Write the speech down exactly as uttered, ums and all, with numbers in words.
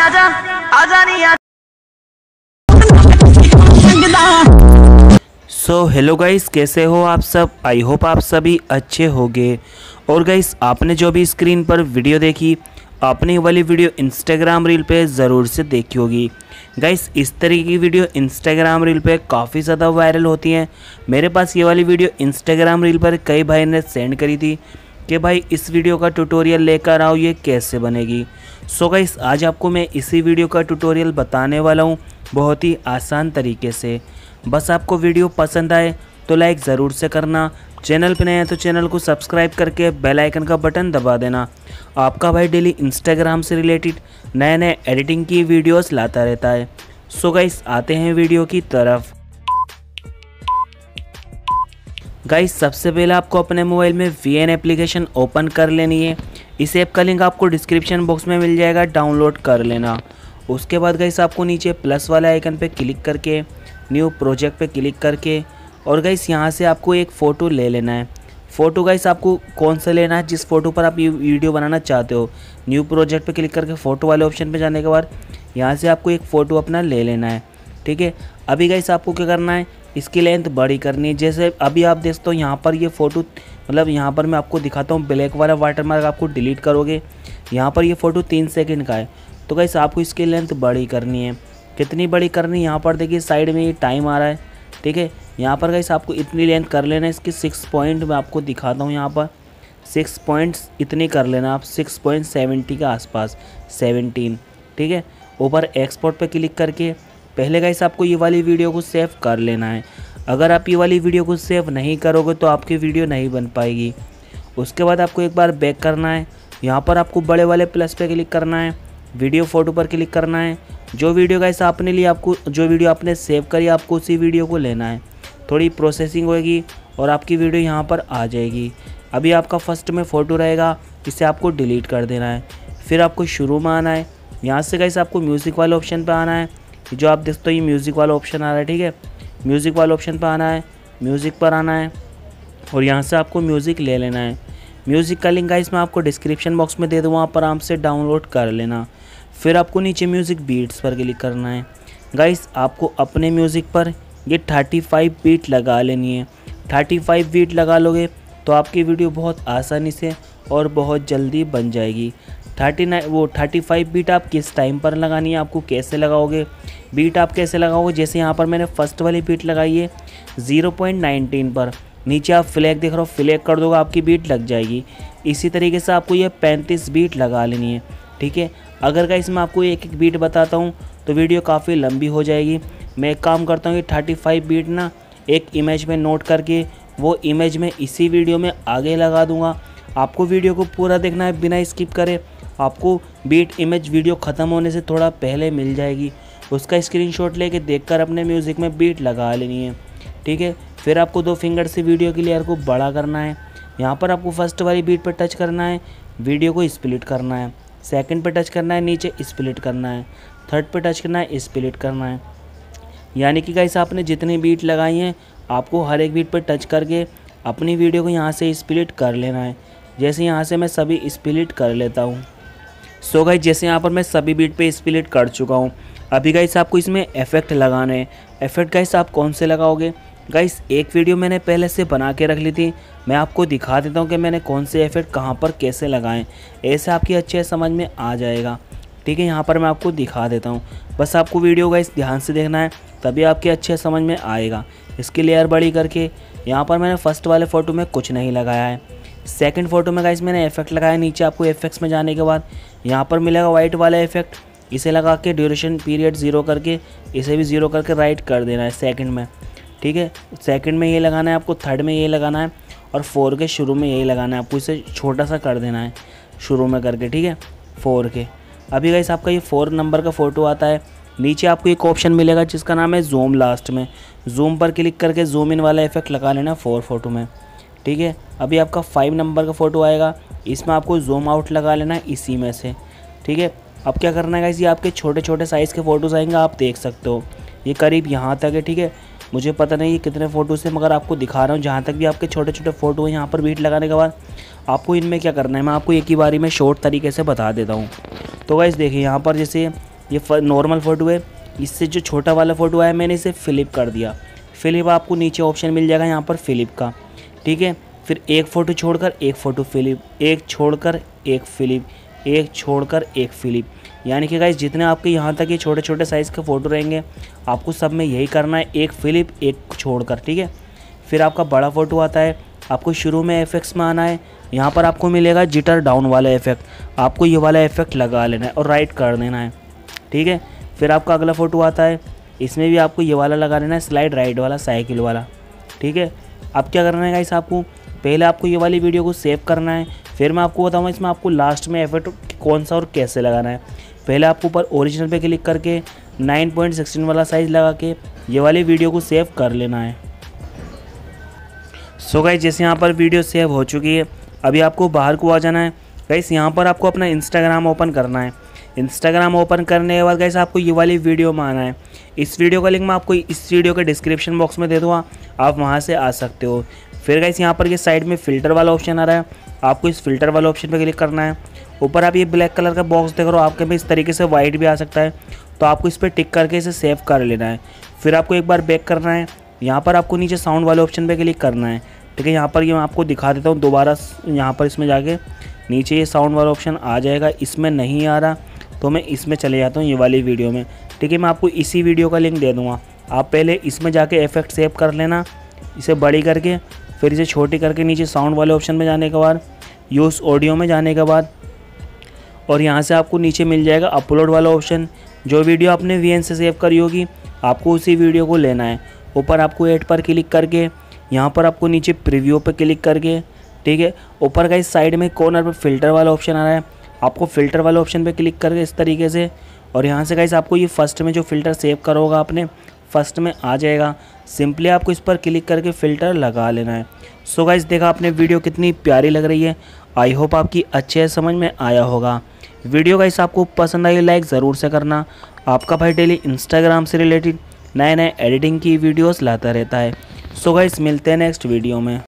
आजा आजा नहीं आ। सो हेलो गाइस, कैसे हो आप सब। आई होप आप सभी अच्छे होंगे। और गाइस, आपने जो भी स्क्रीन पर वीडियो देखी, आपने ये वाली वीडियो इंस्टाग्राम रील पे ज़रूर से देखी होगी। गाइस, इस तरीके की वीडियो इंस्टाग्राम रील पे काफ़ी ज़्यादा वायरल होती हैं। मेरे पास ये वाली वीडियो इंस्टाग्राम रील पर कई भाई ने सेंड करी थी कि भाई इस वीडियो का ट्यूटोरियल लेकर आओ, ये कैसे बनेगी। सो गाइस, आज आपको मैं इसी वीडियो का ट्यूटोरियल बताने वाला हूँ बहुत ही आसान तरीके से। बस आपको वीडियो पसंद आए तो लाइक ज़रूर से करना, चैनल पे नए हैं तो चैनल को सब्सक्राइब करके बेल आइकन का बटन दबा देना। आपका भाई डेली इंस्टाग्राम से रिलेटेड नए नए एडिटिंग की वीडियोस लाता रहता है। सो गाइस, आते हैं वीडियो की तरफ। गाइस, सबसे पहले आपको अपने मोबाइल में वी एन एप्लीकेशन ओपन कर लेनी है। इस ऐप का लिंक आपको डिस्क्रिप्शन बॉक्स में मिल जाएगा, डाउनलोड कर लेना। उसके बाद गाइस, आपको नीचे प्लस वाले आइकन पे क्लिक करके न्यू प्रोजेक्ट पे क्लिक करके और गाइस यहाँ से आपको एक फ़ोटो ले लेना है। फ़ोटो गाइस आपको कौन सा लेना है, जिस फ़ोटो पर आप ये वीडियो बनाना चाहते हो। न्यू प्रोजेक्ट पे क्लिक करके फ़ोटो वाले ऑप्शन पे जाने के बाद यहाँ से आपको एक फ़ोटो अपना ले लेना है। ठीक है, अभी गाइस आपको क्या करना है, इसकी लेंथ बड़ी करनी है। जैसे अभी आप देखते हो यहाँ पर ये फ़ोटो, मतलब यहाँ पर मैं आपको दिखाता हूँ, ब्लैक वाला वाटरमार्क आपको डिलीट करोगे। यहाँ पर ये फ़ोटो तीन सेकेंड का है, तो गाइस आपको इसकी लेंथ बड़ी करनी है। कितनी बड़ी करनी है, यहाँ पर देखिए साइड में ये टाइम आ रहा है। ठीक है, यहाँ पर गाइस आपको इतनी लेंथ कर लेना है। इसकी सिक्स पॉइंट मैं आपको दिखाता हूँ, यहाँ पर सिक्स पॉइंट्स इतनी कर लेना आप, सिक्स पॉइंट सेवेंटी के आसपास, सेवनटीन। ठीक है, ऊपर एक्सपोर्ट पे क्लिक करके पहले गाइस आपको ये वाली वीडियो को सेव कर लेना है। अगर आप ये वाली वीडियो को सेव नहीं करोगे तो आपकी वीडियो नहीं बन पाएगी। उसके बाद आपको एक बार बैक करना है। यहाँ पर आपको बड़े वाले प्लस पे क्लिक करना है, वीडियो फ़ोटो पर क्लिक करना है। जो वीडियो गाइस आपने लिए, आपको जो वीडियो आपने सेव करी, आपको उसी वीडियो को लेना है। थोड़ी प्रोसेसिंग होगी और आपकी वीडियो यहाँ पर आ जाएगी। अभी आपका फर्स्ट में फ़ोटो रहेगा, इसे आपको डिलीट कर देना है। फिर आपको शुरू में आना है। यहाँ से गाइस आपको म्यूज़िक वाले ऑप्शन पर आना है। जो आप देखते हो ये म्यूज़िक वाला ऑप्शन आ रहा है। ठीक है, म्यूज़िक वाले ऑप्शन पर आना है, म्यूज़िक पर आना है और यहाँ से आपको म्यूज़िक ले लेना है। म्यूज़िक का लिंक गाइस मैं आपको डिस्क्रिप्शन बॉक्स में दे दूँ, वहाँ पर आराम से डाउनलोड कर लेना। फिर आपको नीचे म्यूज़िक बीट्स पर क्लिक करना है। गाइस, आपको अपने म्यूज़िक पर ये थर्टी फाइव बीट लगा लेनी है। थर्टी फाइव बीट लगा लोगे तो आपकी वीडियो बहुत आसानी से और बहुत जल्दी बन जाएगी। थर्टी नाइन वो थर्टी फाइव बीट आप किस टाइम पर लगानी है, आपको कैसे लगाओगे, बीट आप कैसे लगाओगे। जैसे यहाँ पर मैंने फर्स्ट वाली बीट लगाई है ज़ीरो पॉइंट नाइनटीन पर, नीचे आप फ्लैग देख रहे हो, फ्लैग कर दोगे आपकी बीट लग जाएगी। इसी तरीके से आपको ये पैंतीस बीट लगा लेनी है। ठीक है, अगर गाइस मैं आपको एक एक बीट बताता हूँ तो वीडियो काफ़ी लंबी हो जाएगी। मैं एक काम करता हूँ कि थर्टी फाइव बीट ना एक इमेज में नोट करके वो इमेज में इसी वीडियो में आगे लगा दूँगा। आपको वीडियो को पूरा देखना है बिना स्किप करे। आपको बीट इमेज वीडियो ख़त्म होने से थोड़ा पहले मिल जाएगी, उसका स्क्रीनशॉट लेके देखकर अपने म्यूज़िक में बीट लगा लेनी है। ठीक है, फिर आपको दो फिंगर से वीडियो की लेयर को बड़ा करना है। यहाँ पर आपको फर्स्ट वाली बीट पर टच करना है, वीडियो को स्प्लिट करना है। सेकंड पे टच करना है, नीचे स्प्लिट करना है। थर्ड पे टच करना है, स्प्लिट करना है। यानी कि गाइस आपने जितनी बीट लगाई हैं, आपको हर एक बीट पर टच करके अपनी वीडियो को यहाँ से स्प्लिट कर लेना है। जैसे यहाँ से मैं सभी स्प्लिट कर लेता हूँ। सो गाइस, जैसे यहाँ पर मैं सभी बीट पे स्प्लिट कर चुका हूँ। अभी गाइस आपको इसमें इफेक्ट लगाने हैं। इफेक्ट गाइस आप कौन से लगाओगे। गाइस, एक वीडियो मैंने पहले से बना के रख ली थी, मैं आपको दिखा देता हूँ कि मैंने कौन से इफेक्ट कहाँ पर कैसे लगाएं। ऐसे आपकी अच्छे समझ में आ जाएगा। ठीक है, यहाँ पर मैं आपको दिखा देता हूँ। बस आपको वीडियो गाइस ध्यान से देखना है, तभी आपके अच्छे समझ में आएगा। इसकी लेयर बड़ी करके यहाँ पर मैंने फर्स्ट वाले फ़ोटो में कुछ नहीं लगाया है। सेकंड फ़ोटो में गाइस मैंने इफेक्ट लगाया। नीचे आपको इफेक्ट्स में जाने के बाद यहाँ पर मिलेगा वाइट वाला इफेक्ट, इसे लगा के ड्यूरेशन पीरियड ज़ीरो करके इसे भी ज़ीरो करके राइट कर देना है सेकंड में। ठीक है, सेकंड में ये लगाना है आपको, थर्ड में ये लगाना है और फोर के शुरू में यही लगाना है आपको। इसे छोटा सा कर देना है शुरू में करके। ठीक है, फोर के। अभी गाइस आपका ये फोर नंबर का फ़ोटो आता है। नीचे आपको एक ऑप्शन मिलेगा जिसका नाम है जूम। लास्ट में जूम पर क्लिक करके जूम इन वाला इफेक्ट लगा लेना फोर फोटो में। ठीक है, अभी आपका फाइव नंबर का फ़ोटो आएगा, इसमें आपको जूम आउट लगा लेना है इसी में से। ठीक है, अब क्या करना है गाइस, ये आपके छोटे छोटे साइज़ के फ़ोटोज़ आएंगे, आप देख सकते हो ये करीब यहाँ तक है। ठीक है, मुझे पता नहीं ये कितने फ़ोटोज़ है, मगर आपको दिखा रहा हूँ जहाँ तक भी आपके छोटे छोटे फ़ोटो हैं। यहाँ पर बीट लगाने के बाद आपको इनमें क्या करना है, मैं आपको एक ही बारी में शॉर्ट तरीके से बता देता हूँ। तो गाइस देखिए, यहाँ पर जैसे ये नॉर्मल फ़ोटो है, इससे जो छोटा वाला फ़ोटो आया मैंने इसे फ्लिप कर दिया। फ्लिप आपको नीचे ऑप्शन मिल जाएगा यहाँ पर फ्लिप का, ठीक है। फिर एक फ़ोटो छोड़कर एक फ़ोटो फ्लिप, एक छोड़कर एक फ्लिप, एक छोड़कर एक फ्लिप, यानी कि गाइस जितने आपके यहाँ तक ये छोटे छोटे साइज़ के फ़ोटो रहेंगे आपको सब में यही करना है, एक फ्लिप एक छोड़कर, ठीक है। फिर आपका बड़ा फ़ोटो आता है, आपको शुरू में इफेक्ट्स में आना है, यहाँ पर आपको मिलेगा जिटर डाउन वाला इफेक्ट, आपको ये वाला इफेक्ट लगा लेना है और राइट कर देना है, ठीक है। फिर आपका अगला फ़ोटो आता है, इसमें भी आपको ये वाला लगा लेना है, स्लाइड राइट वाला साइकिल वाला, ठीक है। अब क्या करना है गाइस, आपको पहले आपको ये वाली वीडियो को सेव करना है, फिर मैं आपको बताऊँगा इसमें आपको लास्ट में इफेक्ट कौन सा और कैसे लगाना है। पहले आपको ऊपर ओरिजिनल पे क्लिक करके नाइन पॉइंट सिक्सटीन वाला साइज़ लगा के ये वाली वीडियो को सेव कर लेना है। सो गाइस जैसे यहाँ पर वीडियो सेव हो चुकी है, अभी आपको बाहर को आ जाना है। गाइस यहाँ पर आपको अपना इंस्टाग्राम ओपन करना है। इंस्टाग्राम ओपन करने के बाद गाइस आपको ये वाली वीडियो में आना है। इस वीडियो का लिंक मैं आपको इस वीडियो के डिस्क्रिप्शन बॉक्स में दे दूँगा, आप वहाँ से आ सकते हो। फिर गाइस यहाँ पर ये साइड में फ़िल्टर वाला ऑप्शन आ रहा है, आपको इस फिल्टर वाले ऑप्शन पर क्लिक करना है। ऊपर आप ये ब्लैक कलर का बॉक्स देख रहे हो, आपके में इस तरीके से वाइट भी आ सकता है, तो आपको इस पर टिक करके इसे सेव कर लेना है। फिर आपको एक बार बैक करना है, यहाँ पर आपको नीचे साउंड वाले ऑप्शन पे क्लिक करना है, ठीक है। यहाँ पर ये मैं आपको दिखा देता हूँ दोबारा, यहाँ पर इसमें जाके नीचे ये साउंड वाला ऑप्शन आ जाएगा, इसमें नहीं आ रहा तो मैं इसमें चले जाता हूँ ये वाली वीडियो में, ठीक है। मैं आपको इसी वीडियो का लिंक दे दूँगा, आप पहले इसमें जाके इफेक्ट सेव कर लेना, इसे बड़ी करके, फिर इसे छोटी करके नीचे साउंड वाले ऑप्शन में जाने के बाद यूज़ ऑडियो में जाने के बाद, और यहाँ से आपको नीचे मिल जाएगा अपलोड वाला ऑप्शन। जो वीडियो आपने वी एन से सेव करी होगी आपको उसी वीडियो को लेना है। ऊपर आपको ऐड पर क्लिक करके यहाँ पर आपको नीचे प्रीव्यू पर क्लिक करके, ठीक है। ऊपर का इस साइड में कॉर्नर पर फिल्टर वाला ऑप्शन आ रहा है, आपको फ़िल्टर वाले ऑप्शन पे क्लिक करके इस तरीके से, और यहाँ से गाइस आपको ये फर्स्ट में जो फ़िल्टर सेव करा होगा आपने फर्स्ट में आ जाएगा। सिंपली आपको इस पर क्लिक करके फ़िल्टर लगा लेना है। सो गाइस देखा आपने वीडियो कितनी प्यारी लग रही है, आई होप आपकी अच्छे से समझ में आया होगा। वीडियो गाइस आपको पसंद आई लाइक ज़रूर से करना। आपका भाई डेली इंस्टाग्राम से रिलेटेड नए नए एडिटिंग की वीडियोस लाता रहता है। सो गाइस मिलते हैं नेक्स्ट वीडियो में।